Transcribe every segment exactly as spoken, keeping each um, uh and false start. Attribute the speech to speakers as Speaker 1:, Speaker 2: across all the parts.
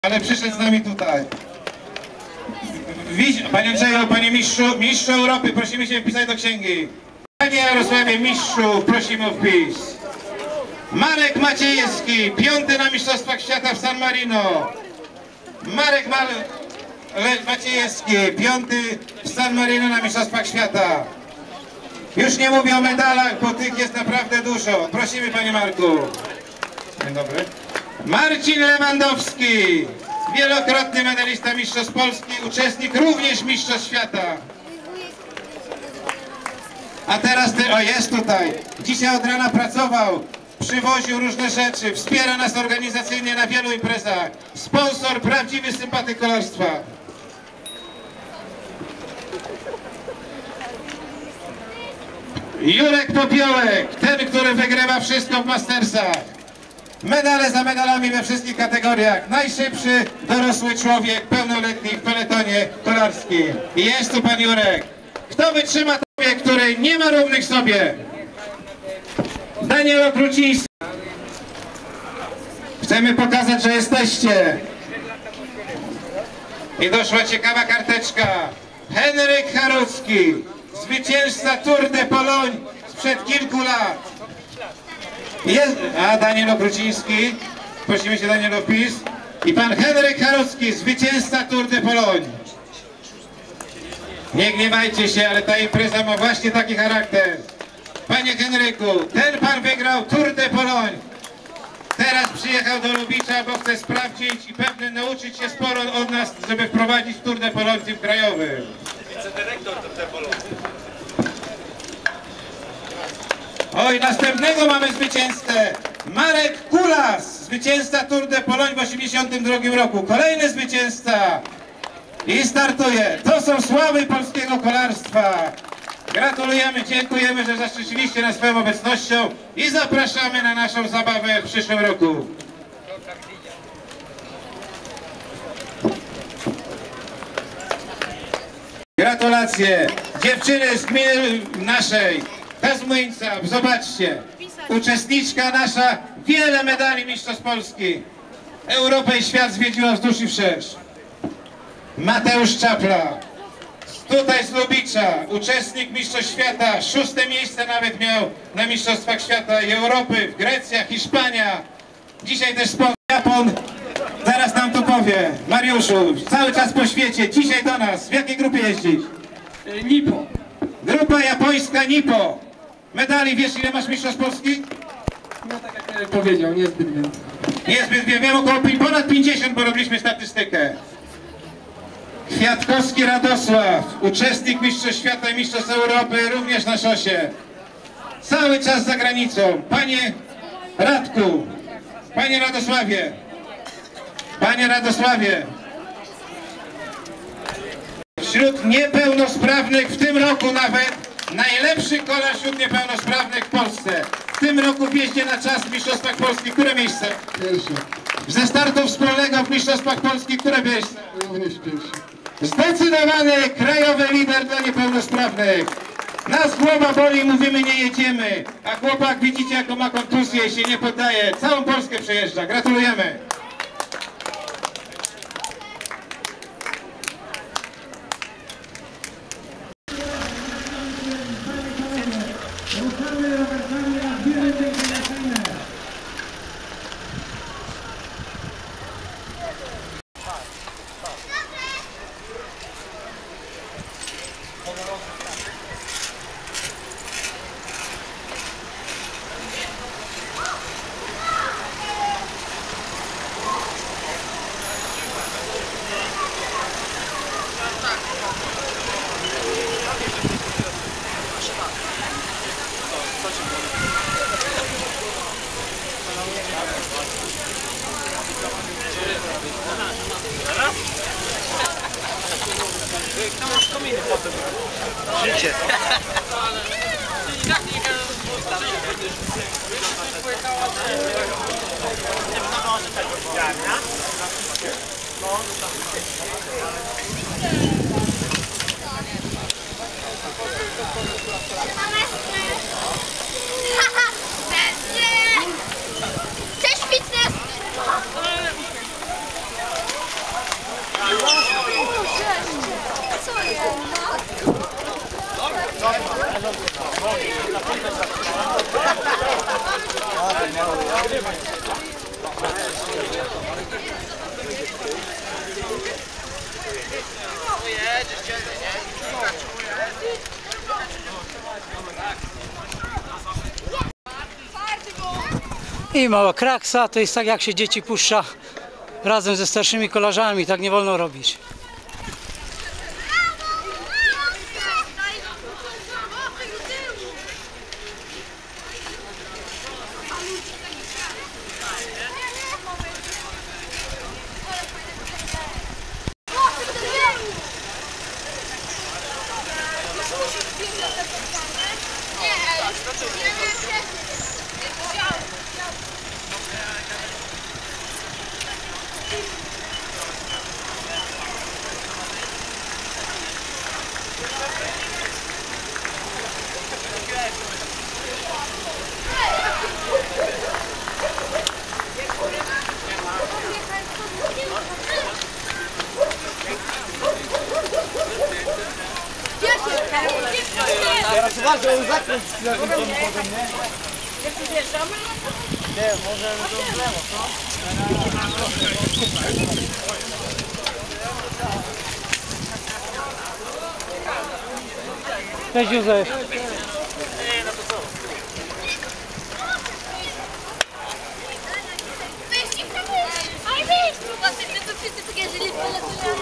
Speaker 1: Ale przyszedł z nami tutaj. Wiś, panie Andrzeju, panie mistrzu, mistrzu Europy, prosimy się wpisać do księgi. Panie Jarosławie, mistrzu, prosimy o wpis. Marek Maciejewski, piąty na Mistrzostwach Świata w San Marino. Marek Mar Maciejewski, piąty w San Marino na Mistrzostwach Świata. Już nie mówię o medalach, bo tych jest naprawdę dużo. Prosimy, panie Marku. Dzień dobry. Marcin Lewandowski, wielokrotny medalista Mistrzostw Polski, uczestnik również Mistrzostw Świata. A teraz ty, o jest tutaj, dzisiaj od rana pracował, przywoził różne rzeczy, wspiera nas organizacyjnie na wielu imprezach. Sponsor, prawdziwy sympatyk kolarstwa. Jurek Popiołek, ten, który wygrywa wszystko w Mastersach. Medale za medalami we wszystkich kategoriach. Najszybszy dorosły człowiek, pełnoletni w peletonie kolarskim. I jest tu pan Jurek. Kto wytrzyma tobie, który nie ma równych sobie? Daniel Okruciński. Chcemy pokazać, że jesteście. I doszła ciekawa karteczka. Henryk Harucki, zwycięzca Tour de Pologne sprzed kilku lat. Jest, a Daniel Okruciński, prosimy się Daniel o wpis. I pan Henryk Harucki, zwycięzca Tour de Pologne. Nie gniewajcie się, ale ta impreza ma właśnie taki charakter. Panie Henryku, ten pan wygrał Tour de Pologne. Teraz przyjechał do Lubicza, bo chce sprawdzić i pewnie nauczyć się sporo od nas, żeby wprowadzić Tour de Pologne w tym krajowym.
Speaker 2: Wicedyrektor Tour de Pologne.
Speaker 1: Oj, następnego mamy zwycięzcę. Marek Kulas, zwycięzca Tour de Pologne w osiemdziesiątym drugim roku. Kolejny zwycięzca. I startuje. To są sławy polskiego kolarstwa. Gratulujemy, dziękujemy, że zaszczyciliście nas swoją obecnością i zapraszamy na naszą zabawę w przyszłym roku. Gratulacje. Dziewczyny z gminy naszej. Ta z Młyńca, zobaczcie, uczestniczka nasza, wiele medali Mistrzostw Polski. Europę i świat zwiedziła wzdłuż i wszerz. Mateusz Czapla, tutaj z Lubicza, uczestnik Mistrzostw Świata, szóste miejsce nawet miał na Mistrzostwach Świata i Europy, w Grecja, Hiszpania. Dzisiaj też sponsor Japon, zaraz nam to powie. Mariuszu, cały czas po świecie, dzisiaj do nas. W jakiej grupie jeździsz?
Speaker 3: Nipo.
Speaker 1: Grupa japońska Nipo. Medali, wiesz ile masz Mistrzostw Polski?
Speaker 3: No tak jak powiedział, niezbyt więcej.
Speaker 1: Niezbyt wiem, wiem około ponad pięćdziesiąt, bo robiliśmy statystykę. Kwiatkowski Radosław, uczestnik Mistrzostw Świata i Mistrzostw Europy, również na szosie. Cały czas za granicą. Panie Radku, panie Radosławie, panie Radosławie. Wśród niepełnosprawnych w tym roku nawet najlepszy kolarz wśród niepełnosprawnych w Polsce. W tym roku w jeździe na czas w Mistrzostwach Polski. Które miejsce?
Speaker 3: Pierwszy.
Speaker 1: Ze startu wspólnego w Mistrzostwach Polski. Które miejsce?
Speaker 3: Również pierwszy.
Speaker 1: Zdecydowany krajowy lider dla niepełnosprawnych. Nas głowa boli, mówimy nie jedziemy. A chłopak widzicie jaką ma kontuzję i się nie poddaje. Całą Polskę przejeżdża. Gratulujemy.
Speaker 2: Życie.
Speaker 4: Cześć fitness! I mała kraksa, to jest tak, jak się dzieci puszcza razem ze starszymi kolarzami, tak nie wolno robić.
Speaker 5: Teraz uważaj, zakręt z chwilą pode mnie.
Speaker 6: Jak tu wjeżdżamy?
Speaker 5: Nie, może w lewo, co?
Speaker 4: Cześć Józef.
Speaker 6: Wyścig to jest! Aj, wyścig! Zobaczcie, to wszyscy takie żyli polecenia.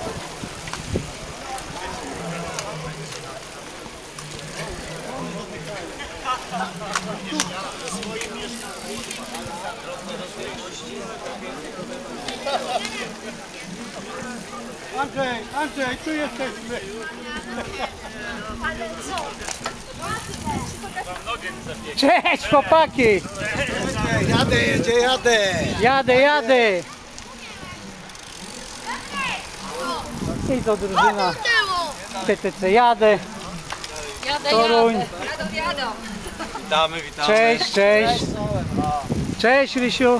Speaker 5: Andrzej, Andrzej, tu jesteśmy.
Speaker 6: Ale co?
Speaker 4: Cześć chłopaki!
Speaker 5: Jadę, jedzie, jadę.
Speaker 4: Jadę, jadę! I to drużyna T T C jadę.
Speaker 6: Jadę,
Speaker 4: Toruń.
Speaker 6: jadę. Jadą, jadą.
Speaker 2: Witamy, witamy.
Speaker 4: Cześć, cześć. Cześć Rysiu.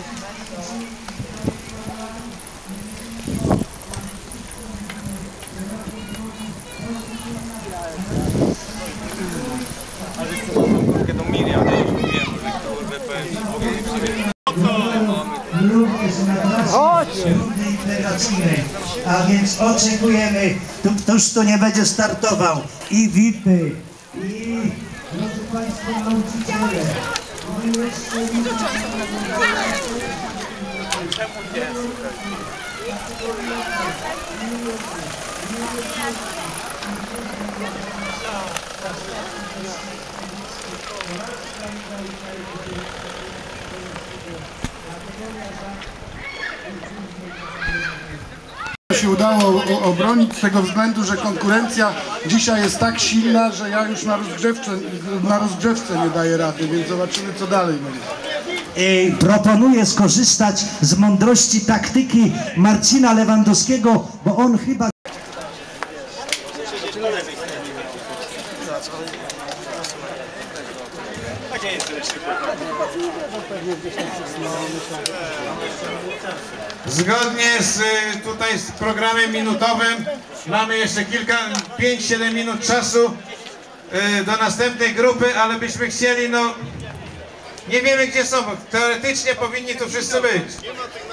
Speaker 2: Do Miriam, ja już mówiłem, że kurwę powiem, w ogóle nie przyjdzie.
Speaker 4: Chodź!
Speaker 7: Rundy integracyjnej, a więc oczekujemy, tu ktoś tu nie będzie startował, i V I P-y, i drodzy Państwo nauczyciele, i jeszcze
Speaker 3: się udało o- obronić z tego względu, że konkurencja dzisiaj jest tak silna, że ja już na rozgrzewce, na rozgrzewce nie daję rady, więc zobaczymy, co dalej będzie.
Speaker 7: I proponuję skorzystać z mądrości taktyki Marcina Lewandowskiego, bo on chyba...
Speaker 1: Zgodnie z y, tutaj z programem minutowym mamy jeszcze kilka, pięć siedem minut czasu y, do następnej grupy, ale byśmy chcieli, no nie wiemy gdzie są, teoretycznie powinni tu wszyscy być.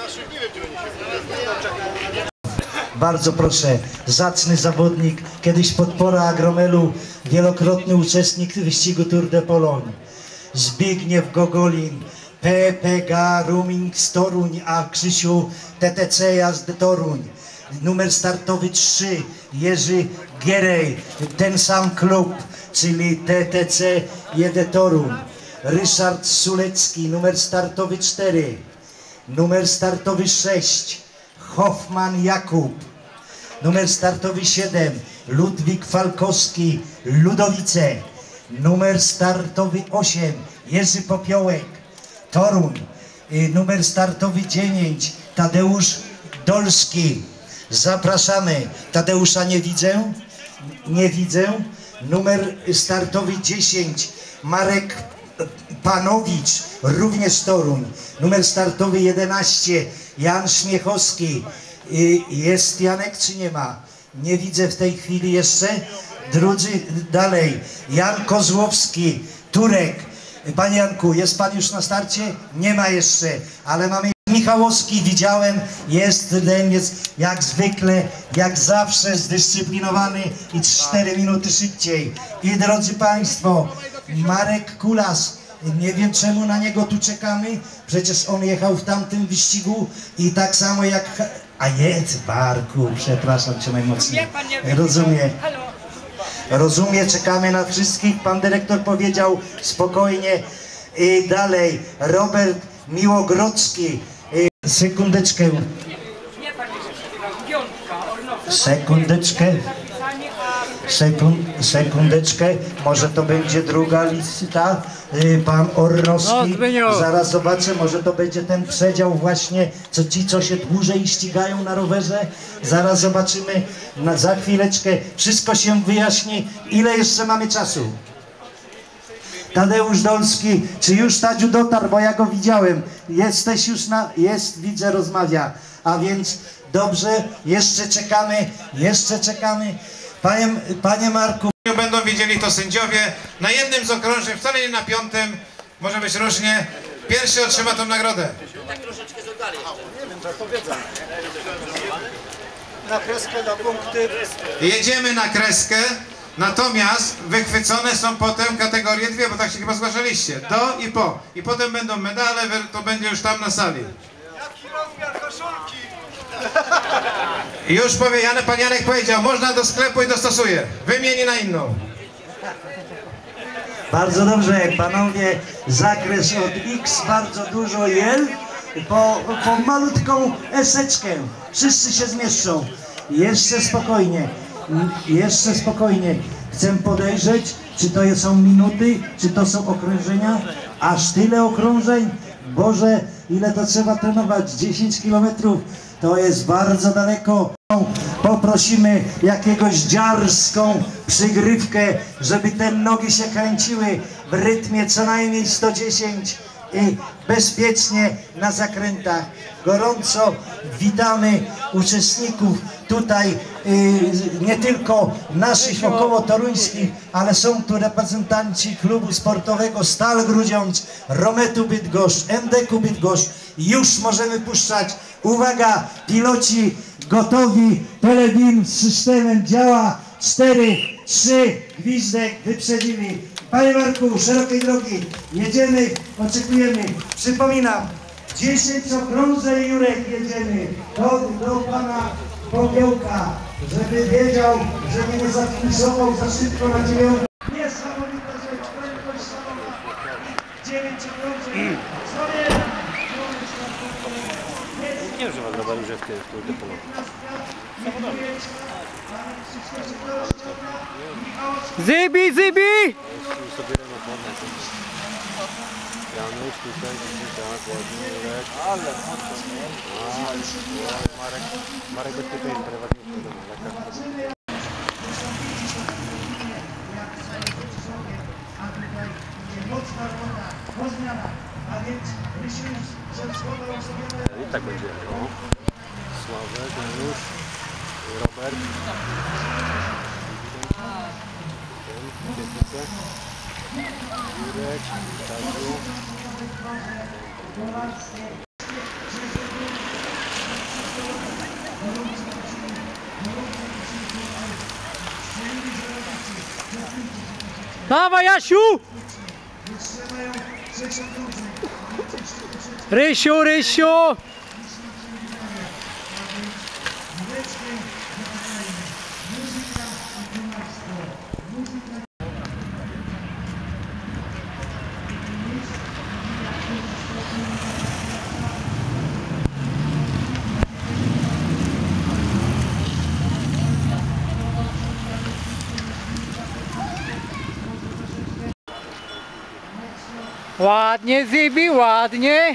Speaker 7: Bardzo proszę, zacny zawodnik, kiedyś podpora Agromelu, wielokrotny uczestnik wyścigu Tour de Pologne. Zbigniew Gogolin, P P G Rooming z Toruń, a Krzysiu T T C Jazdy Toruń. Numer startowy trzy, Jerzy Gierej, ten sam klub, czyli T T C Jede Toruń. Ryszard Sulecki, numer startowy cztery, numer startowy sześć, Hoffman Jakub, numer startowy siedem, Ludwik Falkowski, Ludowice, numer startowy osiem, Jerzy Popiołek, Toruń, y, numer startowy dziewięć, Tadeusz Dolski. Zapraszamy. Tadeusza nie widzę, nie widzę. Numer startowy dziesięć, Marek Panowicz, również Toruń. Numer startowy jedenaście, Jan Śmiechowski. Y, Jest Janek czy nie ma? Nie widzę w tej chwili jeszcze. Drudzy dalej, Jan Kozłowski, Turek. Panie Janku, jest pan już na starcie? Nie ma jeszcze, ale mamy Michałowski, widziałem, jest, jest jak zwykle, jak zawsze zdyscyplinowany i cztery minuty szybciej. I drodzy Państwo, Marek Kulas, nie wiem czemu na niego tu czekamy, przecież on jechał w tamtym wyścigu i tak samo jak... A jest, Barku, przepraszam cię najmocniej. Rozumiem. Rozumiem, czekamy na wszystkich. Pan dyrektor powiedział spokojnie. I dalej, Robert Miłogrodzki. I sekundeczkę. Sekundeczkę. Sekund, sekundeczkę. Może to będzie druga lista. Pan Ornowski.
Speaker 4: No,
Speaker 7: zaraz zobaczę, może to będzie ten przedział właśnie, co ci, co się dłużej ścigają na rowerze. Zaraz zobaczymy, na, za chwileczkę wszystko się wyjaśni. Ile jeszcze mamy czasu? Tadeusz Dolski, czy już Tadziu dotarł, bo ja go widziałem. Jesteś już na... Jest, widzę, rozmawia. A więc dobrze, jeszcze czekamy, jeszcze czekamy. Panie, panie Marku.
Speaker 1: Będą widzieli to sędziowie. Na jednym z okrążeń, wcale nie na piątym, może być różnie. Pierwszy otrzyma tą nagrodę.
Speaker 5: Na kreskę, na punkty.
Speaker 1: Jedziemy na kreskę, natomiast wychwycone są potem kategorie dwie, bo tak się chyba zgłaszaliście. Do i po. I potem będą medale, to będzie już tam na sali.
Speaker 5: Jaki rozmiar koszulki?
Speaker 1: Już powie, Jan, pan Janek powiedział, można do sklepu i dostosuje. Wymieni na inną.
Speaker 7: Bardzo dobrze, panowie, zakres od X, bardzo dużo L, po, po malutką eseczkę. Wszyscy się zmieszczą. Jeszcze spokojnie, jeszcze spokojnie. Chcę podejrzeć, czy to są minuty, czy to są okrążenia. Aż tyle okrążeń? Boże, ile to trzeba trenować? dziesięć kilometrów. To jest bardzo daleko. Poprosimy jakiegoś dziarską przygrywkę, żeby te nogi się kręciły w rytmie co najmniej sto dziesięć i bezpiecznie na zakrętach. Gorąco witamy uczestników tutaj, yy, nie tylko naszych około toruńskich, ale są tu reprezentanci klubu sportowego Stal Grudziądz, Rometu Bydgoszcz, M D K Bydgoszcz. Już możemy puszczać. Uwaga, piloci gotowi, telebim z systemem działa, cztery, trzy, gwizdek, wyprzedzili. Panie Marku, szerokiej drogi, jedziemy, oczekujemy. Przypominam, dziesięć okrążeń, Jurek, jedziemy do, do pana Popiołka, żeby wiedział, żeby nie zafiniszował za szybko na dziewiątkę. Niesamowita rzecz, prędkość szalona, dziewięć okrążeń,
Speaker 2: Nie używa roweru, że w tym kurde polu.
Speaker 4: Zybi, Zybi!
Speaker 2: sobie remontowne. Janusz tutaj, tak, ładnie, Jurek. Ale mocno. Marek, Marek bezpieczeństwo, prywatnie. I tak będzie. O. Sławek, Janusz, Robert. Jurek, Tadziu.
Speaker 4: Dawaj, Jasiu! Rysiu, Rysiu! Ładnie, Zybi, ładnie.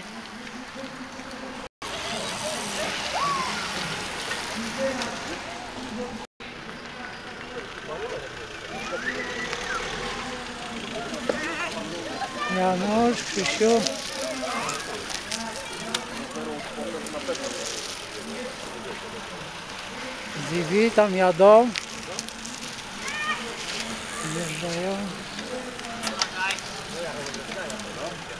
Speaker 4: Janusz, Krzysiu. Zybi tam jadą. Jeżdżają.
Speaker 5: Daj.